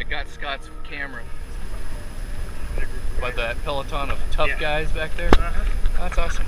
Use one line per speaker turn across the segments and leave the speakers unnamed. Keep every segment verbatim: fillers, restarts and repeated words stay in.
got Scott's camera. By that peloton of tough yeah. guys back there? Uh-huh. That's awesome.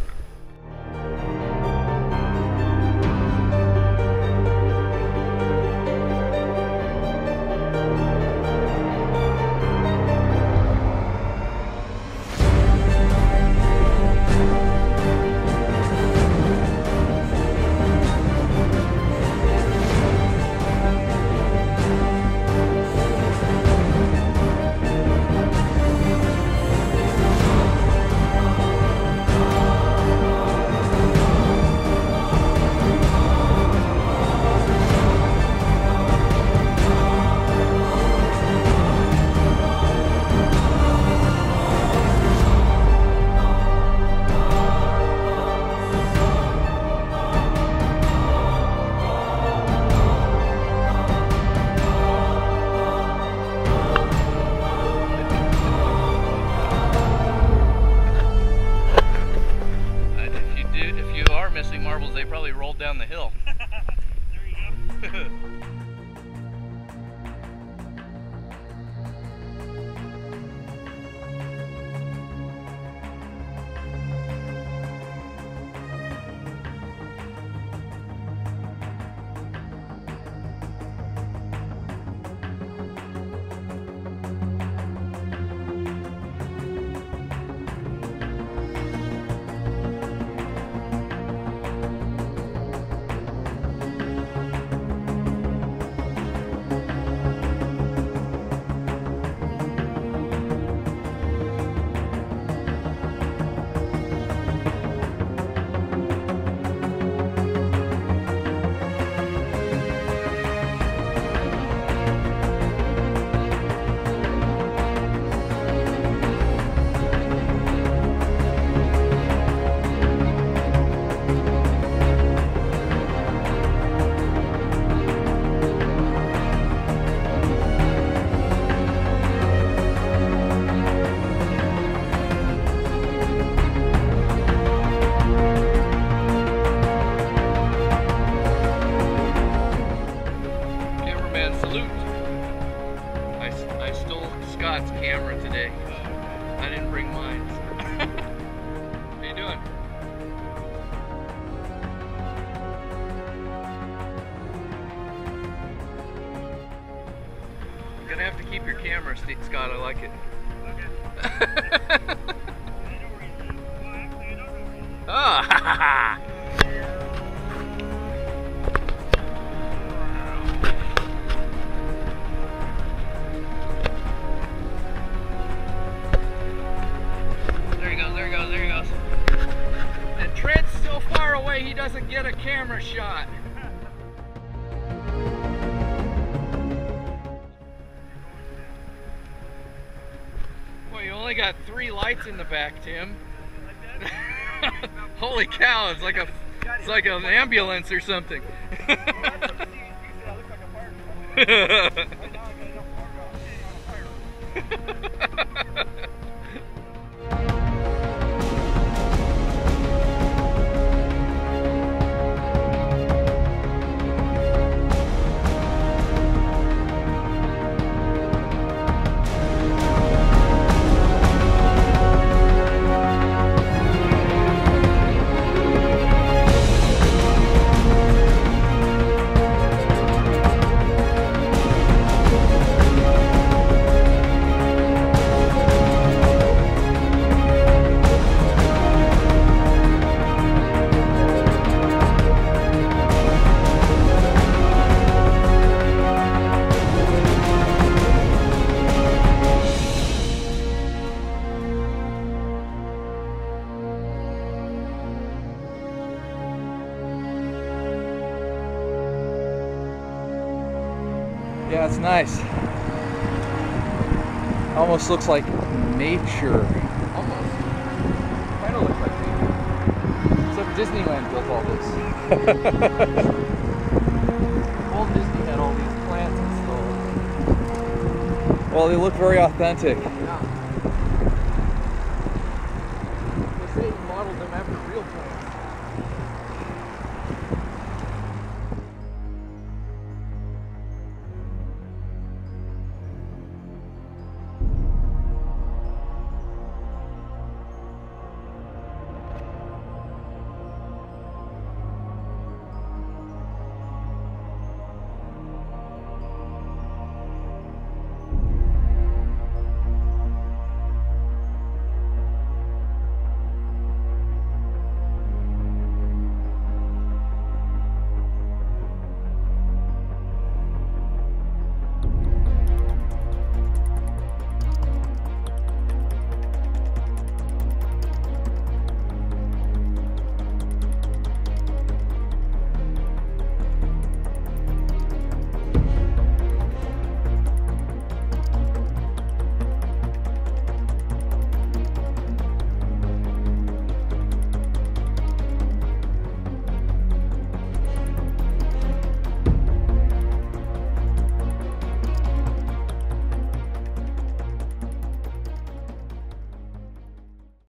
They probably rolled down the hill.
There you go.
Scott's camera today. I didn't bring mine. How you doing? You're gonna have to keep your camera, Scott. I like it.
Okay.
Ah, ha ha ha! There he goes, there he goes, there he goes. And Trent's so far away he doesn't get a camera shot. Well, you only got three lights in the back, Tim. Holy cow, it's like a it's like an ambulance or something. Yeah, it's nice. Almost looks like nature. Almost. Kind of looks like nature. Except Disneyland built all this. Old Disney had all these plants installed. Well, they look very authentic. Yeah.